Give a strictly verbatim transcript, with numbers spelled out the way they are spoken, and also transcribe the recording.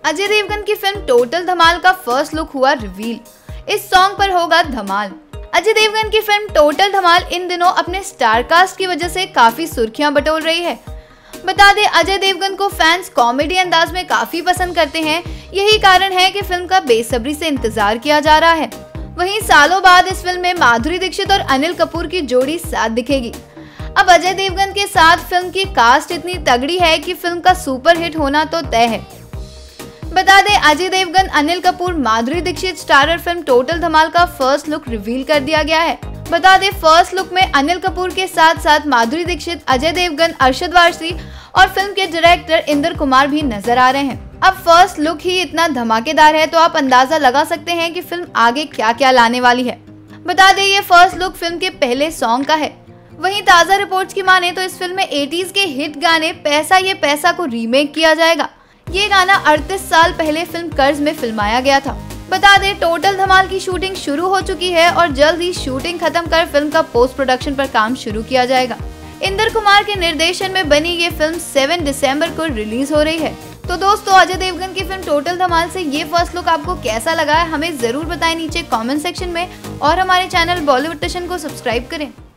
अजय देवगन की film total Dhamaal का first look हुआ रिवील। इस सॉन्ग पर होगा धमाल। अजय देवगन की फिल्म टोटल धमाल इन दिनों अपने स्टार कास्ट की वजह से काफी सुर्खियां बटोर रही है। बता दें, अजय देवगन को फैंस कॉमेडी अंदाज में काफी पसंद करते हैं। यही कारण है कि फिल्म का बेसब्री से इंतजार किया जा रहा है। वहीं सालों बाद इस फिल्म में माधुरी दीक्षित और अनिल कपूर की जोड़ी साथ दिखेगी। अब अजय देवगन के साथ फिल्म की कास्ट इतनी तगड़ी है कि फिल्म का सुपर हिट होना तो तय है। बता दें, अजय देवगन, अनिल कपूर, माधुरी दीक्षित स्टारर फिल्म टोटल धमाल का फर्स्ट लुक रिवील कर दिया गया है। बता दें, फर्स्ट लुक में अनिल कपूर के साथ साथ माधुरी दीक्षित, अजय देवगन, अरशद वारसी और फिल्म के डायरेक्टर इंदर कुमार भी नजर आ रहे हैं। अब फर्स्ट लुक ही इतना धमाकेदार है तो आप अंदाजा लगा सकते हैं कि फिल्म आगे क्या क्या लाने वाली है। बता दें, ये फर्स्ट लुक फिल्म के पहले सॉन्ग का है। वहीं ताज़ा रिपोर्ट्स की माने तो इस फिल्म में एटीज़ के हिट गाने पैसा ये पैसा को रीमेक किया जाएगा। ये गाना अड़तीस साल पहले फिल्म कर्ज में फिल्माया गया था। बता दें, टोटल धमाल की शूटिंग शुरू हो चुकी है और जल्द ही शूटिंग खत्म कर फिल्म का पोस्ट प्रोडक्शन पर काम शुरू किया जाएगा। इंदर कुमार के निर्देशन में बनी ये फिल्म सात दिसंबर को रिलीज हो रही है। तो दोस्तों, अजय देवगन की फिल्म टोटल धमाल से ये फर्स्ट लुक आपको कैसा लगा है, हमें जरूर बताएं नीचे कमेंट सेक्शन में और हमारे चैनल बॉलीवुड टशन को सब्सक्राइब करें।